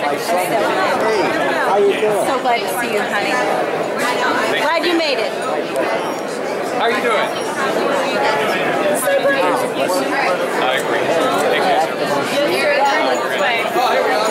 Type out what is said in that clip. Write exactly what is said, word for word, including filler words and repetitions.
my son. Hey, how you doing? So glad to see you, honey. Glad you made it. How are you doing? I agree. Thank you. You're good. Oh, here we go.